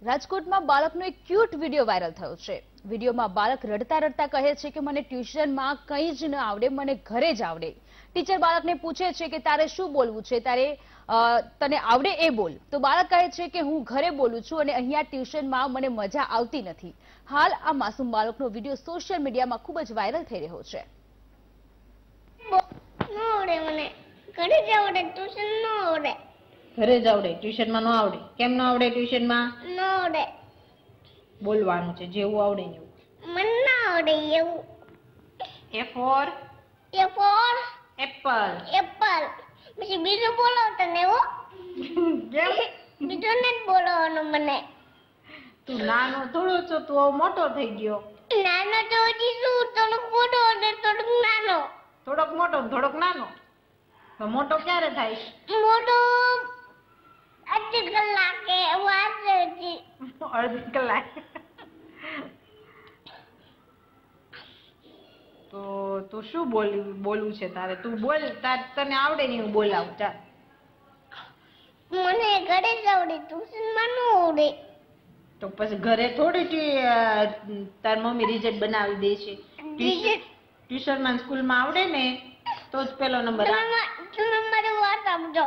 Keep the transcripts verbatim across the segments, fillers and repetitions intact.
રાજકોટમાં બાળકનો એક ક્યુટ વિડીયો વાયરલ થયો છે। વિડીયોમાં બાળક રડતા રડતા કહે છે કે મને ટ્યુશનમાં કંઈ જ ન આવડે, મને ઘરે જ આવડે। ટીચર બાળકને પૂછે છે કે તારે શું બોલવું છે, તારે તને આવડે એ બોલ, તો બાળક કહે છે કે હું ઘરે બોલું છું અને અહીંયા ટ્યુશનમાં મને મજા આવતી નથી। હાલ આ માસૂમ બાળકનો વિડીયો સોશિયલ મીડિયામાં ખૂબ જ વાયરલ થઈ રહ્યો છે। મને ઘરે જ આવડે, ટ્યુશન ન આવડે। ઘરે જ આવડે, ટ્યુશન માં ન આવડે। કેમ ન આવડે? ટ્યુશન માં ન આવડે। બોલવાનું છે જેવું આવડે એવું। મને ન આવડે એવું। A for A for apple apple. પછી બીજું બોલો તને હો। કેમ? બીજું નથી બોલવાનું મને। તું નાનો થોડો છો, તું હવે મોટો થઈ ગયો। નાનો તો હજી શું, થોડોક મોટો અને થોડોક નાનો। થોડોક મોટો ને થોડોક નાનો, તો મોટો ક્યારે થાય? મોટો અડધી કલાકે વાર છે હજી। અડધી કલાક। તો તું શું બોલી બોલવું છે તારે? તું બોલ, તાર તને આવડે ને હું બોલાવું। ચાલ, મને ઘરે જ આવડે, ટ્યુશન માં ન આવડે। તો પછી ઘરે થોડી તાર મમ્મી રિઝલ્ટ બનાવી દે છે। ટ્યુશન માં સ્કૂલ માં આવડે ને તો જ પેલો નંબર આવે। તમે મારી વાત સમજો।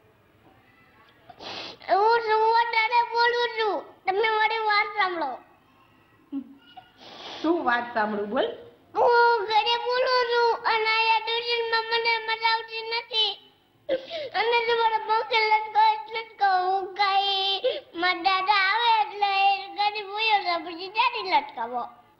હું શું વધારે બોલું છું, તમે મારી વાત સાંભળો। શું વાત સાંભળું? બોલ। હું ઘરે બોલું છું અને અહીંયા ટ્યુશન માં મને મજા આવતી નથી અને તમારા પંખે લટકો એટલે જ કહું હું કઈ મારા દાદા આવે એટલે ઘરે બોલ્યો છે પછી ત્યાંથી લટકાવો।